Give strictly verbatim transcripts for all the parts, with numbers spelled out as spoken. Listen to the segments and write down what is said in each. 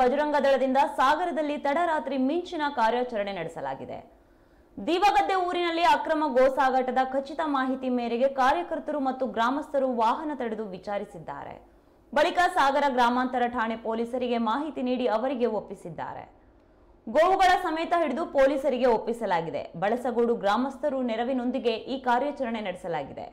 ಬಜರಂಗ ದಳದಿಂದ ಸಾಗರದಲ್ಲಿ ತಡರಾತ್ರಿ ಮಿಂಚಿನ ಕಾರ್ಯಾಚರಣೆ ನಡೆಸಲಾಗಿದೆ. ದೀವಗದ್ದೆ ಊರಿನಲ್ಲಿ ಅಕ್ರಮ ಗೋ ಸಾಗಾಟದ ಖಚಿತ ಮಾಹಿತಿ ಮೇರೆಗೆ ಕಾರ್ಯಕರ್ತರು ಮತ್ತು ಗ್ರಾಮಸ್ಥರು ವಾಹನ ತಡೆದು ವಿಚಾರಿಸಿದ್ದಾರೆ. ಬಳಿಕ ಸಾಗರ ಗ್ರಾಮಾಂತರ ಠಾಣೆ ಪೊಲೀಸರಿಗೆ ಮಾಹಿತಿ ನೀಡಿ ಅವರಿಗೆ ಒಪ್ಪಿಸಿದ್ದಾರೆ. ಗೋವುಗಳ ಸಮೇತ ಹಿಡಿದು ಪೊಲೀಸರಿಗೆ ಒಪ್ಪಿಸಲಾಗಿದೆ. ಬಳಸಗೋಡು ಗ್ರಾಮಸ್ಥರು ನೆರವಿನೊಂದಿಗೆ ಈ ಕಾರ್ಯಾಚರಣೆ ನಡೆಸಲಾಗಿದೆ.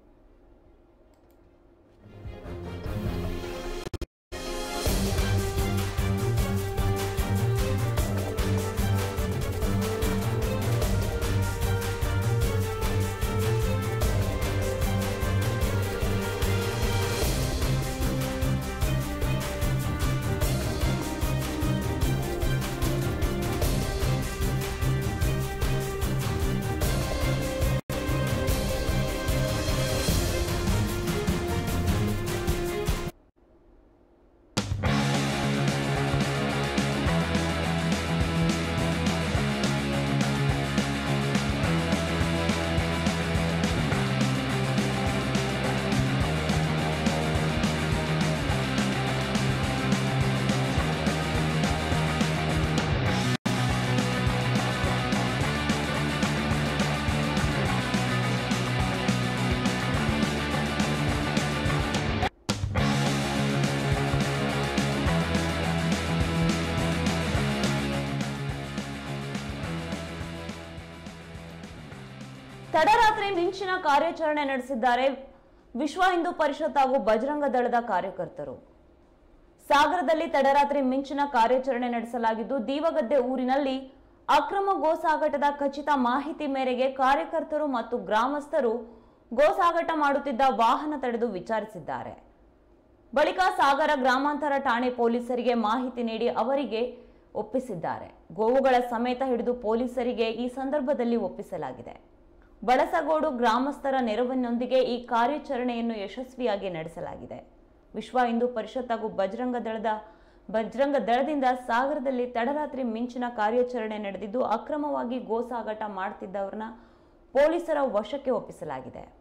ತಡರಾತ್ರಿ ಮಿಂಚಿನ ಕಾರ್ಯಾಚರಣೆ ನಡೆಸಿದ್ದಾರೆ ವಿಶ್ವ ಹಿಂದೂ ಪರಿಷತ್ ಹಾಗೂ ಬಜರಂಗ ದಳದ ಕಾರ್ಯಕರ್ತರು. ಸಾಗರದಲ್ಲಿ ತಡರಾತ್ರಿ ಮಿಂಚಿನ ಕಾರ್ಯಾಚರಣೆ ನಡೆಸಲಾಗಿದ್ದು, ದೀವಗದ್ದೆ ಊರಿನಲ್ಲಿ ಅಕ್ರಮ ಗೋ ಸಾಗಾಟದ ಖಚಿತ ಮಾಹಿತಿ ಮೇರೆಗೆ ಕಾರ್ಯಕರ್ತರು ಮತ್ತು ಗ್ರಾಮಸ್ಥರು ಗೋ ಸಾಗಾಟ ಮಾಡುತ್ತಿದ್ದ ವಾಹನ ತಡೆದು ವಿಚಾರಿಸಿದ್ದಾರೆ. ಬಳಿಕ ಸಾಗರ ಗ್ರಾಮಾಂತರ ಠಾಣೆ ಪೊಲೀಸರಿಗೆ ಮಾಹಿತಿ ನೀಡಿ ಅವರಿಗೆ ಒಪ್ಪಿಸಿದ್ದಾರೆ. ಗೋವುಗಳ ಸಮೇತ ಹಿಡಿದು ಪೊಲೀಸರಿಗೆ ಈ ಸಂದರ್ಭದಲ್ಲಿ ಒಪ್ಪಿಸಲಾಗಿದೆ. ಬಳಸಗೋಡು ಗ್ರಾಮಸ್ಥರ ನೆರವಿನೊಂದಿಗೆ ಈ ಕಾರ್ಯಾಚರಣೆಯನ್ನು ಯಶಸ್ವಿಯಾಗಿ ನಡೆಸಲಾಗಿದೆ. ವಿಶ್ವ ಹಿಂದೂ ಪರಿಷತ್ ಹಾಗೂ ಬಜರಂಗ ದಳದ ಬಜರಂಗ ದಳದಿಂದ ಸಾಗರದಲ್ಲಿ ತಡರಾತ್ರಿ ಮಿಂಚಿನ ಕಾರ್ಯಾಚರಣೆ ನಡೆದಿದ್ದು, ಅಕ್ರಮವಾಗಿ ಗೋ ಸಾಗಾಟ ಮಾಡುತ್ತಿದ್ದವರನ್ನ ಪೊಲೀಸರ ವಶಕ್ಕೆ ಒಪ್ಪಿಸಲಾಗಿದೆ.